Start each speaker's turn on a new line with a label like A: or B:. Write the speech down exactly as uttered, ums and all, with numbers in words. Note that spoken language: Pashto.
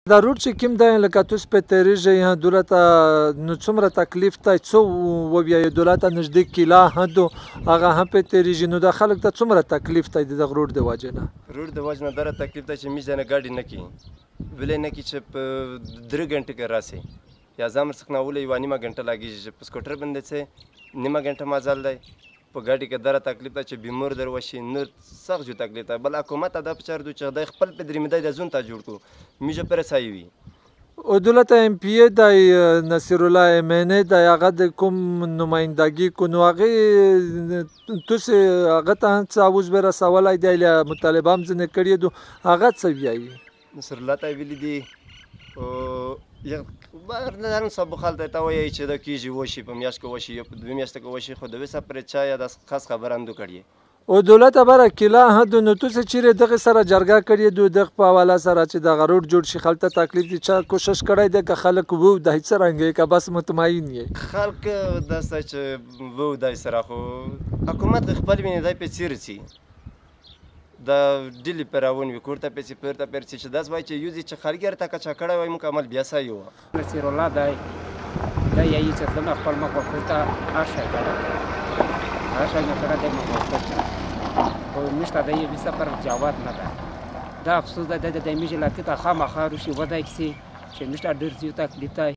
A: دا روډ چې کوم دی لکه تاسو پې تېرېږئ دولته نو څومره تکلیف دی څه ووایئ دولته نږدې کیله هندو هغه هم پې تېرېږي نو دا خلک ته څومره تکلیف دی د دغه روډ د وجې نه
B: روډ د وجې نه دره تکلیف دی چې موږ ځای نه ګاډي نه کړي ویلی نه کړي چې په درې ګنټې کې راسئ یا ځان ورڅخه ناولی یوه نیمه ګنټه لګېږي چې په سکوټر باندې څه نیمه ګنټه مزل دی په ګاډي کې دره تکلیف ده چې بیمور در وشي نور سخت جو تکلیف ده بل حکومت ته دا پچار دو چې خدای خپل پدریمدی د زون ته جوړ کړو موږ پرې سایه وي
A: او دولت ایم پی ای دی نصیرالله ایمنی دی هغه د کوم نمایندګي کو نو هغې تاسې هغه ته هم څه اوز به رسولی دی یا مطالبه هم ځینې کړې دو هغه څه وایي
B: نصرالله ته یې ویلي دي نن سبا خلته ته وایي چې دا کېږي وشي په میاشت کې وشي یا په دوه میاشتو کې وشي خو د وسه پرې چا یا د خاص خبره هم دو کړې
A: او دولت بره کیله هندو نو تاسې چیرې دغې سره جرګه کړې دو دغه په حواله سره چې دغه روډ جوړ شي خلک ته تکلیف دي چا کوشش کړی دی که خلک وو دی څه رنګ یې که بس مطمئن یې
B: خلک داسته چې وو دی سره خو حکومت خپل ویني دی په څیر سي د ډیلی پر راون وي کور ته پیسې پورته پرسي چې داس وایي چې یوزي چې خارګر ته کچا کړی وای مکمل بیا سایه وه
C: نصیرالله دی دا یایي چې زما خپل مخالفت ته آشه کړی آشه مې کړی دی مخالفت خو موږ ته د یې ویسه پر جواب نه ده دا افسوس ده د دې موږ لاکې ته خامخا روشي ودی کسي چې موږ ته ډېر زیات تکلیف دی